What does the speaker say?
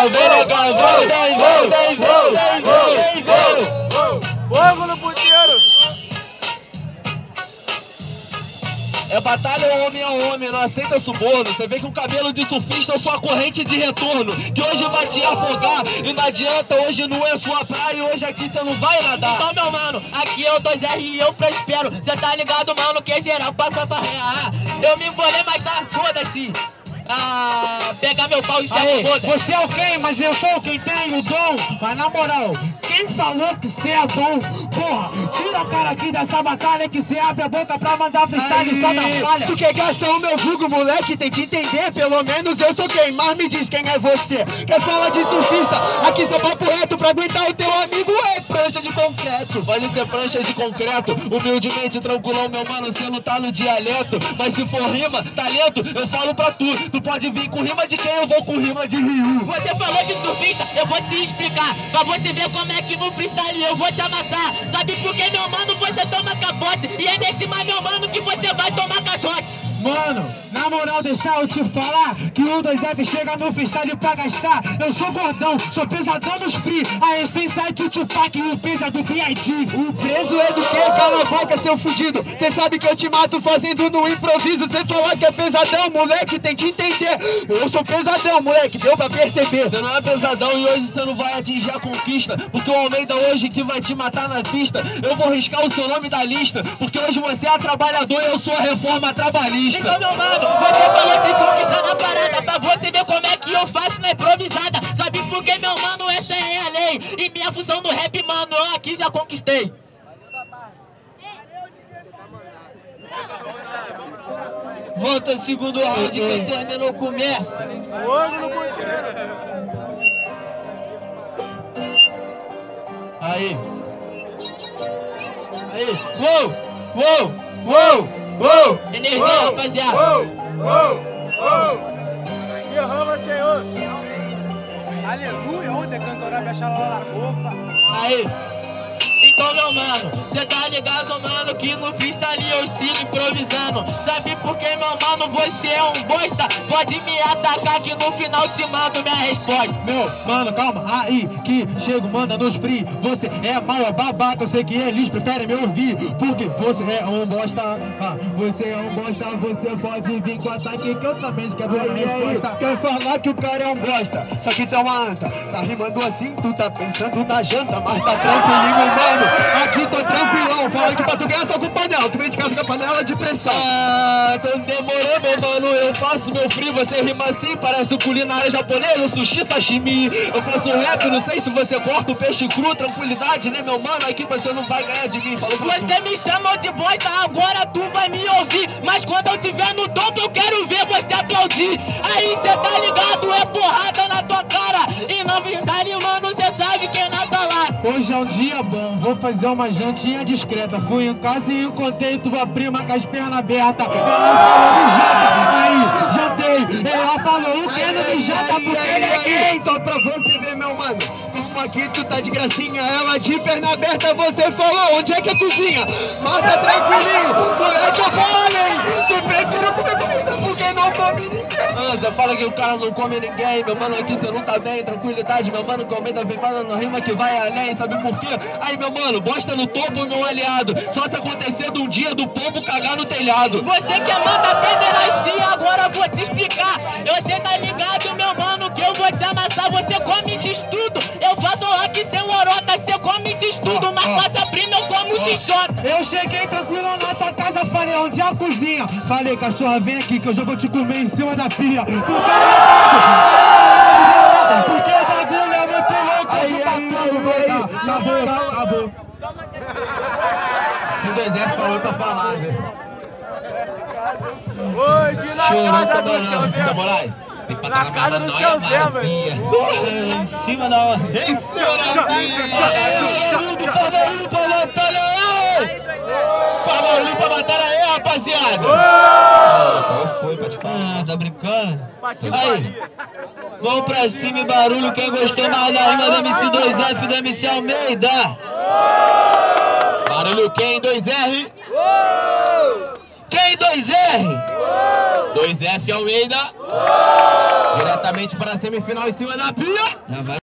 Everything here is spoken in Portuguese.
Fogo no puteiro! É batalha homem a homem, não aceita suborno. Você vê que o cabelo de surfista é sua corrente de retorno, que hoje vai te afogar e não adianta, hoje não é sua praia e hoje aqui você não vai nadar. Então, meu mano, aqui eu 2R e eu prospero. Cê tá ligado, mano, que geral passa pra rear. Eu me embolei, mas tá, foda-se. Pega meu pau e sai, foda-se. Você é o quem, mas eu sou quem tem o dom. Mas na moral, quem falou que cê é bom? Porra, tira a cara aqui dessa batalha que cê abre a boca pra mandar freestyle só da falha. Tu quer gastar o meu vulgo, moleque, tem que entender. Pelo menos eu sou quem, mas me diz quem é você. Quer falar de surfista? Aqui seu papo reto pra aguentar o teu amigo é prancha de concreto. Pode ser prancha de concreto, humildemente tranquilão, meu mano, cê não tá no dialeto. Mas se for rima, talento, eu falo pra tu. Tu pode vir com rima de quem, eu vou com rima de Rio. Você falou de surfista, eu vou te explicar. Pra você ver como é que no freestyle eu vou te amassar. Sabe por que, meu mano, você toma capote? E é nesse mais, meu mano, que você vai tomar caixote. Mano, na moral, deixar eu te falar que o 2F chega no freestyle pra gastar. Eu sou gordão, sou pesadão nos free. A essência é Tutupac e o peso é do B.I.D. O preso é do que? Cala a boca, seu fudido. Cê sabe que eu te mato fazendo no improviso. Cê falar que é pesadão, moleque, tem que entender. Eu sou pesadão, moleque, deu pra perceber. Você não é pesadão e hoje você não vai atingir a conquista, porque o Almeida hoje que vai te matar na pista. Eu vou riscar o seu nome da lista, porque hoje você é trabalhador e eu sou a reforma trabalhista. Então, meu mano, você falou de conquistar na parada. Pra você ver como é que eu faço na improvisada. Sabe por que, meu mano, essa é a lei. E minha função no rap, mano, eu aqui já conquistei. Volta segundo round, quem terminou começa. Fogo no puteiro! Aí. Uou, uou, uou. Uou! Energia, rapaziada! Uou! Uou! Uou! Derrama, Senhor! Aleluia! Onde é cantorá, me achar lá na roupa? Aí! Então, meu mano, cê tá ligado, mano, que no freestyle eu sigo improvisando. Sabe por que, meu mano, você é um bosta? Pode me atacar que no final te mando minha resposta. Meu, mano, calma, aí que chego, manda nos free. Você é mal, é babaca, eu sei que eles preferem me ouvir. Porque você é um bosta, você é um bosta. Você pode vir com ataque que eu também quero a resposta. Quer falar que o cara é um bosta, só que tu é uma anta. Tá rimando assim, tu tá pensando na janta, mas tá tranquilinho, mano. Aqui tô tranquilão, falaram que pra tu ganhar só com panela. Tu vem de casa com a panela de pressão. Então demorou, meu mano, eu faço meu free. Você rima assim, parece culinária japonesa, sushi, sashimi. Eu faço rap, não sei se você corta o peixe cru. Tranquilidade, né, meu mano, aqui você não vai ganhar de mim. Falou você me chamou de bosta, agora tu vai me ouvir. Mas quando eu tiver no topo, eu quero ver você aplaudir. Aí cê tá ligado, é porrada na tua cara. E não freestyle, mano, cê sabe que nada lá. Hoje é um dia bom, vou fazer uma jantinha discreta. Fui em casa e encontrei tua prima com as pernas abertas. Ela falou me janta, aí jantei. Ela falou o que não me janta porque ele é gay. Só pra você ver, meu mano, como aqui tu tá de gracinha. Ela de perna aberta, você falou onde é que é cozinha. Mata tranquilinho, moleque, eu vou além. Você prefere comer comida porque não come ninguém. Você fala que o cara não come ninguém, meu mano, aqui você não tá bem. Tranquilidade, meu mano, que o Almeida vem falando rima que vai além. Sabe por quê? Aí, meu mano, bosta no topo, meu aliado. Só se acontecer de um dia do pombo cagar no telhado. Você que manda pederastia, agora vou te explicar. Você tá ligado, meu mano, que eu vou te amassar. Você come esses tudo. Eu faço rock sem orota. Você come esses tudo, mas passa prima, eu como xixota. Eu cheguei tranquilo na tua casa, falei, onde é a cozinha? Falei, cachorra, vem aqui que eu já vou te comer em cima da pia. Porque o bagulho é muito louco. Aí, acabou. Se o deserto falou pra falar, né? Hoje na Chorou casa pra do seu banana, Zé. Samurai. Na casa do seu Zé, velho. Em cima da hora. Em cima da barulho pra batalha aí, rapaziada. Qual foi? Pode falar, tá brincando? Aí, vamos pra cima e barulho. Quem gostou mais da rima do MC2F e do MC Almeida? Barulho quem? 2R? Quem 2R? 2F Almeida. Diretamente para a semifinal em cima da pia.